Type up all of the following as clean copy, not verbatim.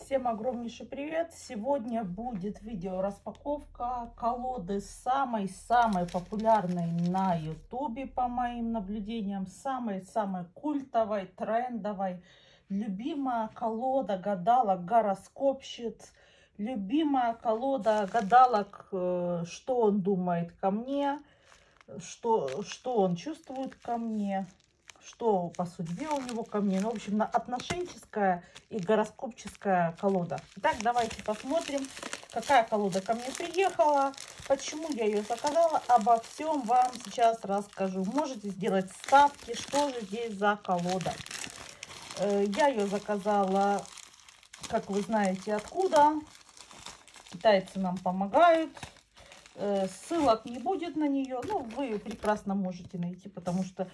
Всем огромнейший привет! Сегодня будет видео распаковка колоды самой-самой популярной на ютубе, по моим наблюдениям, самой-самой культовой, трендовой, любимая колода гадалок, гороскопщиц, любимая колода гадалок, что он думает ко мне, что он чувствует ко мне, что по судьбе у него ко мне. Ну, в общем, отношенческая и гороскопческая колода. Итак, давайте посмотрим, какая колода ко мне приехала, почему я ее заказала. Обо всем вам сейчас расскажу. Можете сделать ставки, что же здесь за колода. Я ее заказала, как вы знаете, откуда. Китайцы нам помогают. Ссылок не будет на нее, ну, вы прекрасно можете найти, потому что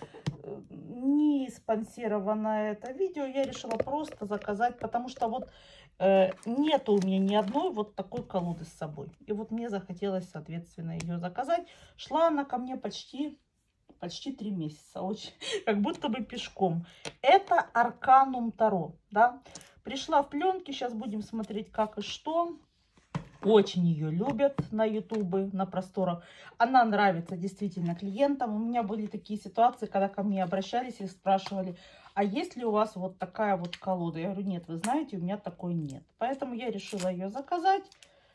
не спонсировано это видео. Я решила просто заказать, потому что вот нету у меня ни одной вот такой колоды с собой. И вот мне захотелось, соответственно, ее заказать. Шла она ко мне почти 3 месяца, очень, как будто бы пешком. Это Арканум Таро, да. Пришла в пленке, сейчас будем смотреть, как и что. Очень ее любят на ютубе, на просторах. Она нравится действительно клиентам. У меня были такие ситуации, когда ко мне обращались и спрашивали, а есть ли у вас вот такая вот колода? Я говорю, нет, вы знаете, у меня такой нет. Поэтому я решила ее заказать.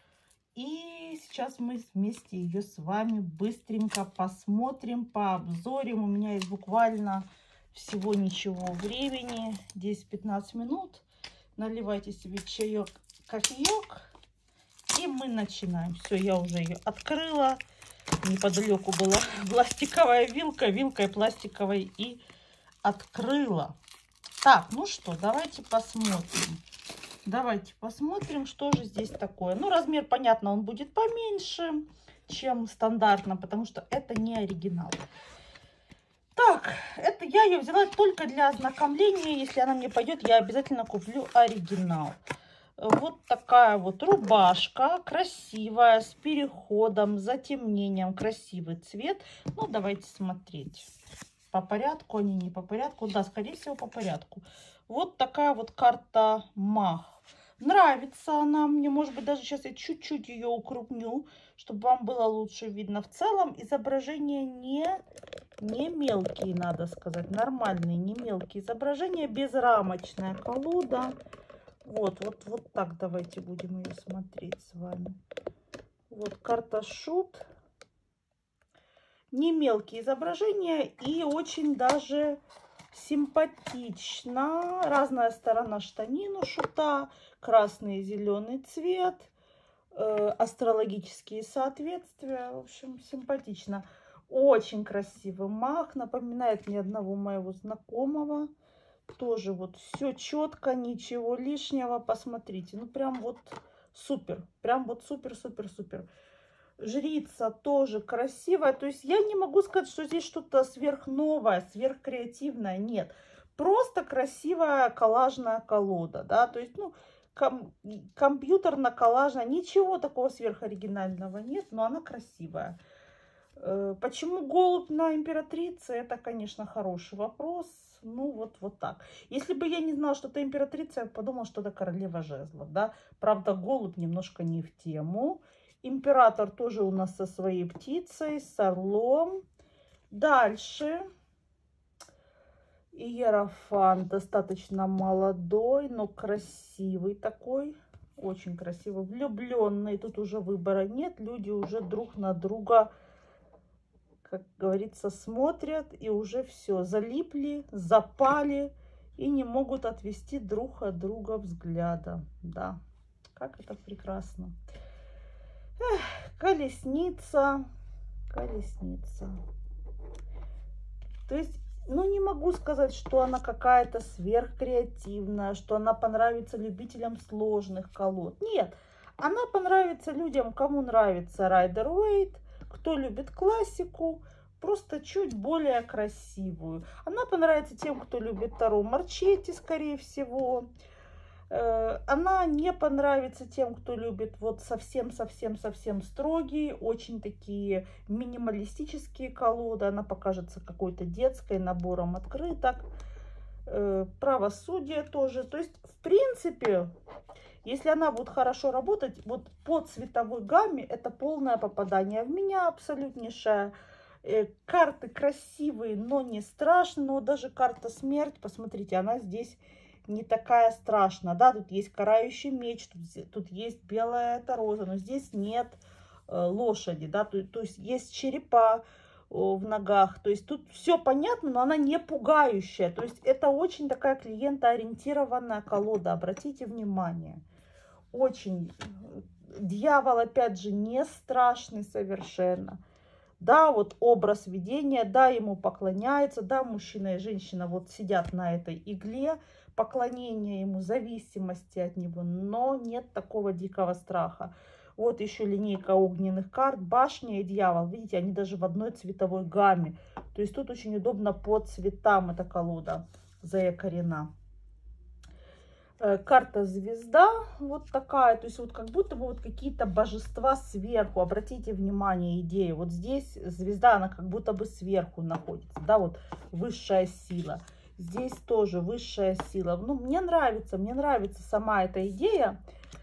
И сейчас мы вместе ее с вами быстренько посмотрим, пообзорим. У меня есть буквально всего ничего времени, 10-15 минут. Наливайте себе чаек, кофеек. И мы начинаем. Все, я уже ее открыла. Неподалеку была пластиковая вилка, вилкой пластиковой, и открыла. Так, ну что, давайте посмотрим. Давайте посмотрим, что же здесь такое. Ну, размер, понятно, он будет поменьше, чем стандартно, потому что это не оригинал. Так, это я ее взяла только для ознакомления. Если она мне пойдет, я обязательно куплю оригинал. Вот такая вот рубашка, красивая, с переходом, затемнением, красивый цвет. Ну, давайте смотреть. По порядку они, не по порядку. Да, скорее всего, по порядку. Вот такая вот карта Мах. Нравится она мне. Может быть, даже сейчас я чуть-чуть ее укрупню, чтобы вам было лучше видно. В целом изображения не мелкие, надо сказать. Нормальные, не мелкие изображения. Безрамочная колода. Вот так давайте будем ее смотреть с вами. Вот карта Шут. Не мелкие изображения и очень даже симпатично. Разная сторона штанин у Шута. Красный и зеленый цвет. Астрологические соответствия. В общем, симпатично. Очень красивый маг. Напоминает мне одного моего знакомого. Тоже вот все четко, ничего лишнего. Посмотрите, ну прям вот супер. Прям вот супер. Жрица тоже красивая. То есть я не могу сказать, что здесь что-то сверхновое, сверхкреативное. Нет. Просто красивая коллажная колода. Да? То есть, ну, компьютерно-коллажная. Ничего такого сверхоригинального нет, но она красивая. Почему голубь на императрице? Это, конечно, хороший вопрос. Ну, вот так. Если бы я не знала, что это императрица, я бы подумала, что это королева жезлов, да. Правда, голубь немножко не в тему. Император тоже у нас со своей птицей, с орлом. Дальше. Иерофант достаточно молодой, но красивый такой. Очень красивый. Влюбленный. Тут уже выбора нет. Люди уже друг на друга, как говорится, смотрят и уже все, залипли, запали и не могут отвести друг от друга взгляда. Да, как это прекрасно. Эх, колесница. То есть, ну, не могу сказать, что она какая-то сверхкреативная, что она понравится любителям сложных колод. Нет, она понравится людям, кому нравится Райдер Уэйт, кто любит классику, просто чуть более красивую. Она понравится тем, кто любит Таро Марчетти, скорее всего. Она не понравится тем, кто любит вот совсем строгие, очень такие минималистические колоды. Она покажется какой-то детской, набором открыток. Правосудие тоже. То есть, в принципе, Если она будет хорошо работать, вот по цветовой гамме это полное попадание в меня абсолютнейшее. Карты красивые, но не страшные. Но даже карта смерть, посмотрите, она здесь не такая страшная. Да, тут есть карающий меч, тут есть белая эта роза, но здесь нет лошади, да, то есть есть черепа в ногах. То есть тут все понятно, но она не пугающая. То есть это очень такая клиентоориентированная колода, обратите внимание. Очень. Дьявол, опять же, не страшный совершенно. Да, вот образ видения, да, ему поклоняется, да, мужчина и женщина вот сидят на этой игле, поклонение ему, зависимости от него, но нет такого дикого страха. Вот еще линейка огненных карт, башня и дьявол, видите, они даже в одной цветовой гамме. То есть тут очень удобно по цветам эта колода заякорена. Карта звезда вот такая, то есть вот как будто бы вот какие-то божества сверху. Обратите внимание, идея. Вот здесь звезда, она как будто бы сверху находится, да, вот высшая сила. Здесь тоже высшая сила. Ну, мне нравится сама эта идея.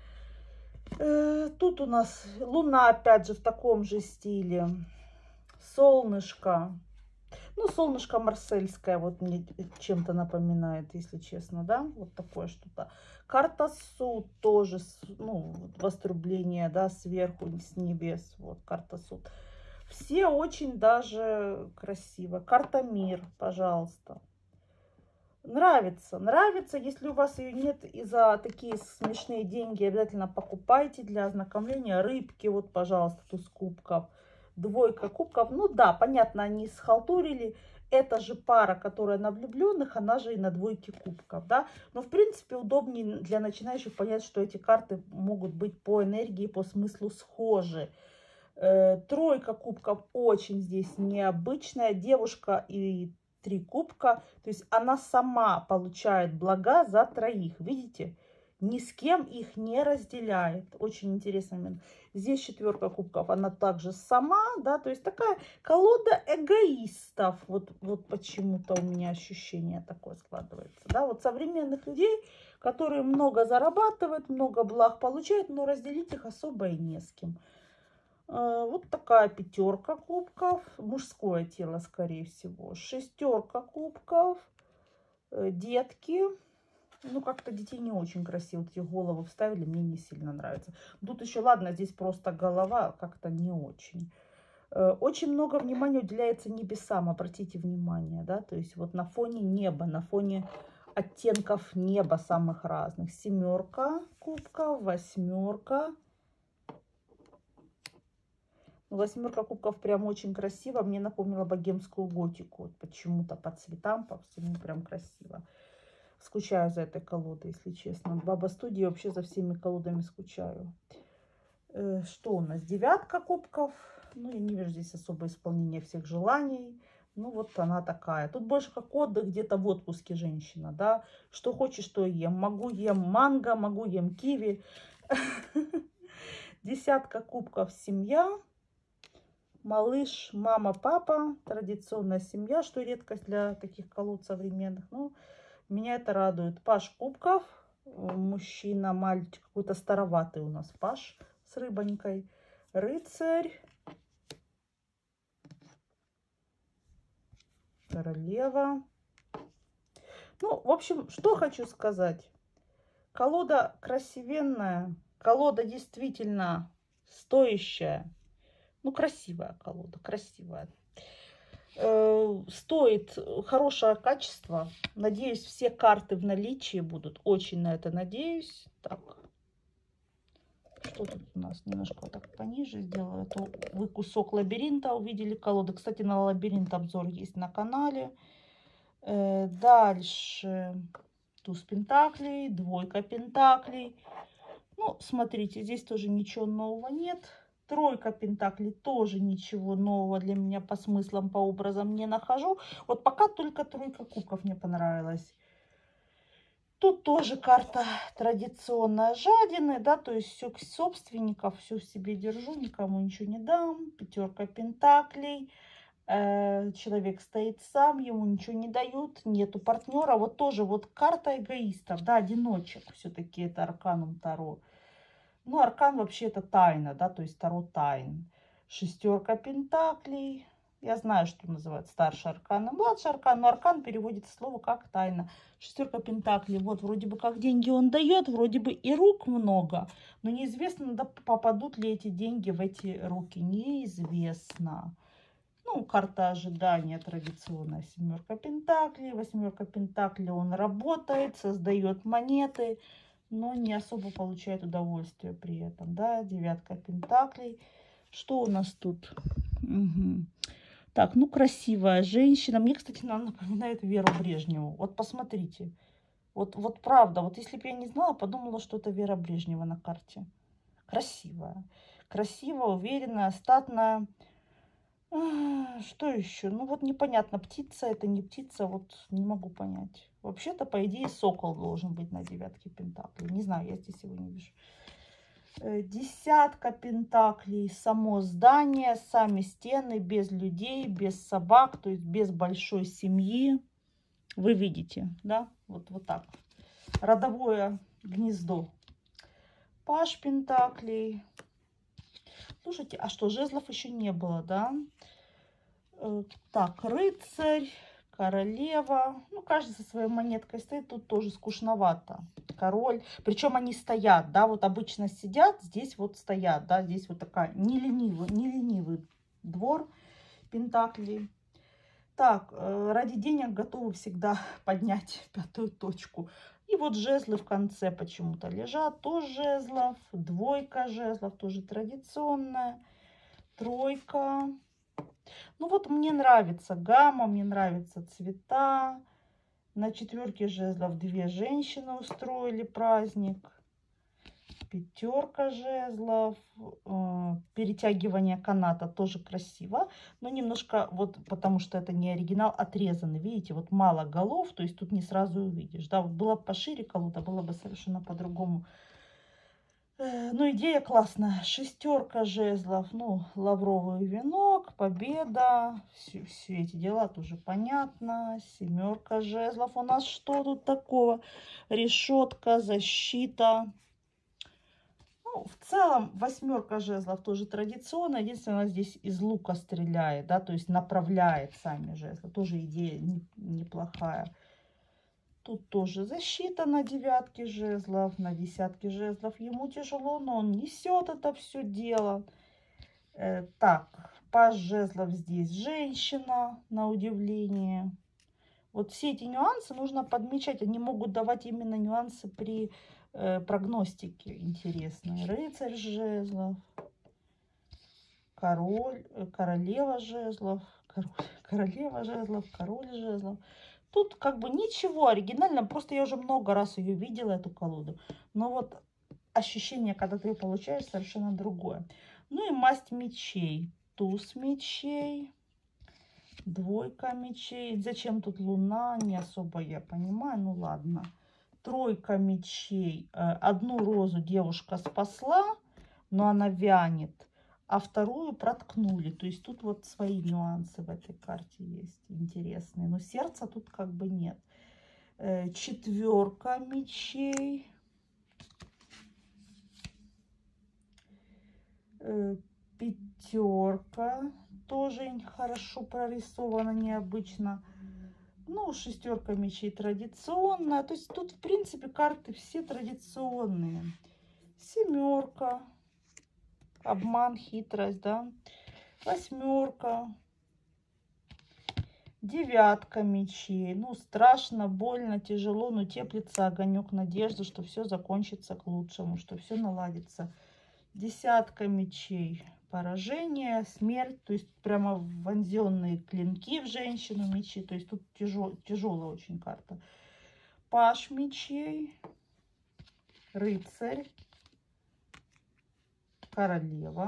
Тут у нас луна, опять же, в таком же стиле. Солнышко. Ну, солнышко марсельское вот мне чем-то напоминает, если честно, да, вот такое что-то. Карта суд тоже, ну, вострубление, да, сверху, с небес, вот карта суд. Все очень даже красиво. Карта мир, пожалуйста. Нравится, нравится. Если у вас ее нет и за такие смешные деньги, обязательно покупайте для ознакомления. Рыбки, вот, пожалуйста, туз кубков. Двойка кубков. Ну да, понятно, они схалтурили. Это же пара, которая на влюбленных, она же и на двойке кубков, да. Но, в принципе, удобнее для начинающих понять, что эти карты могут быть по энергии, по смыслу схожи. Тройка кубков очень здесь необычная. Девушка и 3 кубка. То есть она сама получает блага за троих. Видите? Ни с кем их не разделяет. Очень интересный момент. Здесь 4 кубков. Она также сама. Да, то есть такая колода эгоистов. Вот почему-то у меня ощущение такое складывается. Да, вот современных людей, которые много зарабатывают, много благ получают, но разделить их особо и не с кем. Вот такая 5 кубков, мужское тело, скорее всего. 6 кубков, детки. Ну, как-то детей не очень красиво. Вот эти головы вставили, мне не сильно нравится. Тут еще, ладно, здесь просто голова, как-то не очень. Очень много внимания уделяется небесам, обратите внимание, да. То есть вот на фоне неба, на фоне оттенков неба самых разных. 7 кубков, 8. 8 кубков прям очень красиво. Мне напомнила богемскую готику. Вот почему-то по цветам, по всему прям красиво. Скучаю за этой колодой, если честно. Баба студия, вообще за всеми колодами скучаю. Что у нас? 9 кубков. Ну, я не вижу здесь особое исполнение всех желаний. Ну, вот она такая. Тут больше как отдых, где-то в отпуске женщина, да. Что хочешь, то ем. Могу ем манго, могу ем киви. 10 кубков семья. Малыш, мама, папа, традиционная семья, что редкость для таких колод современных. Ну, меня это радует. Паш кубков, мужчина, мальчик, какой-то староватый у нас паш с рыбонькой. Рыцарь, королева. Ну, в общем, что хочу сказать. Колода красивенная, колода действительно стоящая. Ну, красивая колода, красивая. Стоит хорошее качество. Надеюсь, все карты в наличии будут. Очень на это надеюсь. Так, что тут у нас? Немножко вот так пониже сделаю. А то вы кусок лабиринта увидели колоды. Кстати, на лабиринт обзор есть на канале. Дальше туз пентаклей, двойка пентаклей. Ну, смотрите, здесь тоже ничего нового нет. Тройка пентаклей, тоже ничего нового для меня по смыслам, по образам не нахожу. Вот пока только тройка кубков мне понравилась. Тут тоже карта традиционная жадины, да, то есть все собственников, все в себе держу, никому ничего не дам. 5 пентаклей. Человек стоит сам, ему ничего не дают, нету партнера. Вот тоже вот карта эгоистов, да, одиночек. Все-таки это арканум Таро. Ну, аркан вообще это тайна, да, то есть Таро тайн. Шестерка пентаклей. Я знаю, что называют старший аркан и младший аркан, но аркан переводится слово как тайна. Шестерка пентаклей. Вот вроде бы как деньги он дает, вроде бы и рук много, но неизвестно, да, попадут ли эти деньги в эти руки. Неизвестно. Ну, карта ожидания традиционная семерка пентаклей. Восьмерка пентаклей, он работает, создает монеты, но не особо получает удовольствие при этом, да. Девятка пентаклей. Что у нас тут? Угу. Так, ну, красивая женщина. Мне, кстати, она напоминает Веру Брежневу. Вот посмотрите. Вот правда, вот если бы я не знала, подумала, что это Вера Брежнева на карте. Красивая. Красивая, уверенная, статная. Что еще? Ну вот непонятно, птица это не птица, вот не могу понять. Вообще-то, по идее, сокол должен быть на девятке пентаклей. Не знаю, я здесь его не вижу. Десятка пентаклей, само здание, сами стены, без людей, без собак, то есть без большой семьи. Вы видите, да? Вот так. Родовое гнездо. Паж пентаклей. Слушайте, а что, жезлов еще не было, да? Так, рыцарь, королева. Ну, каждый со своей монеткой стоит. Тут тоже скучновато. Король. Причем они стоят, да, вот обычно сидят, здесь вот стоят, да, здесь вот такая не ленивый двор пентаклей. Так, ради денег готовы всегда поднять пятую точку. И вот жезлы в конце почему-то лежат. Тоже жезлов, двойка жезлов, тоже традиционная. Тройка. Ну вот мне нравится гамма, мне нравятся цвета. На четверке жезлов две женщины устроили праздник. Пятерка жезлов. Перетягивание каната тоже красиво. Но немножко, вот потому что это не оригинал, отрезаны. Видите, вот мало голов, то есть тут не сразу увидишь. Да, вот была бы пошире колода, было бы совершенно по-другому. Ну, идея классная. Шестерка жезлов, ну, лавровый венок, победа, все эти дела тоже понятно. Семерка жезлов, у нас что тут такого? Решетка, защита. Ну, в целом, восьмерка жезлов тоже традиционная. Единственное, она здесь из лука стреляет, да, то есть направляет сами жезлы. Тоже идея неплохая. Тут тоже защита на девятке жезлов, на десятке жезлов. Ему тяжело, но он несет это все дело. Так, паж жезлов здесь женщина, на удивление. Вот все эти нюансы нужно подмечать. Они могут давать именно нюансы при прогностике интересные. Рыцарь жезлов, королева жезлов, королева жезлов, король жезлов. Тут как бы ничего оригинального, просто я уже много раз ее видела, эту колоду. Но вот ощущение, когда ты ее получаешь, совершенно другое. Ну и масть мечей. Туз мечей, двойка мечей. Зачем тут луна, не особо я понимаю, ну ладно. Тройка мечей. Одну розу девушка спасла, но она вянет. А вторую проткнули. То есть тут вот свои нюансы в этой карте есть интересные. Но сердца тут как бы нет. Четверка мечей. Пятерка. Тоже хорошо прорисована, необычно. Ну, шестерка мечей традиционная. То есть тут, в принципе, карты все традиционные. Семерка. Обман, хитрость, да. Восьмерка. Девятка мечей. Ну, страшно, больно, тяжело, но теплится огонек надежды, что все закончится к лучшему, что все наладится. Десятка мечей. Поражение, смерть, то есть прямо вонзенные клинки в женщину мечи. То есть тут тяжелая очень карта. Паж мечей. Рыцарь. Королева.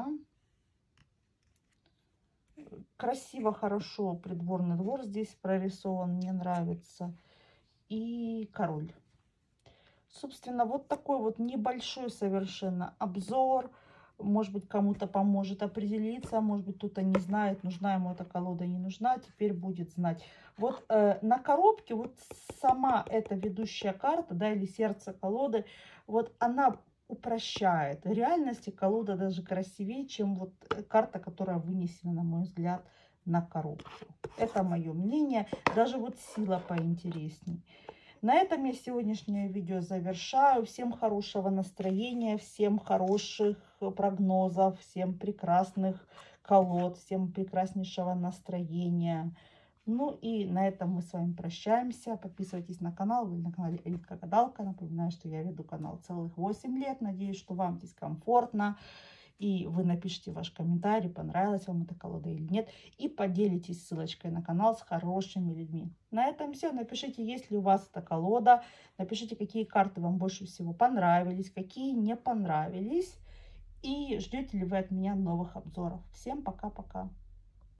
Красиво, хорошо придворный двор здесь прорисован, мне нравится. И король. Собственно, вот такой вот небольшой совершенно обзор Может быть, кому-то поможет определиться, может быть, кто-то не знает, нужна ему эта колода, не нужна, теперь будет знать. Вот на коробке вот сама эта ведущая карта, да, или сердце колоды, вот она упрощает. В реальности колода даже красивее, чем вот карта, которая вынесена, на мой взгляд, на коробке. Это мое мнение. Даже вот сила поинтересней. На этом я сегодняшнее видео завершаю. Всем хорошего настроения, всем хороших прогнозов, всем прекрасных колод, всем прекраснейшего настроения. Ну и на этом мы с вами прощаемся. Подписывайтесь на канал, вы на канале Элитка Гадалка. Напоминаю, что я веду канал целых 8 лет. Надеюсь, что вам здесь комфортно. И вы напишите ваш комментарий, понравилась вам эта колода или нет. И поделитесь ссылочкой на канал с хорошими людьми. На этом все. Напишите, есть ли у вас эта колода. Напишите, какие карты вам больше всего понравились, какие не понравились. И ждете ли вы от меня новых обзоров. Всем пока-пока.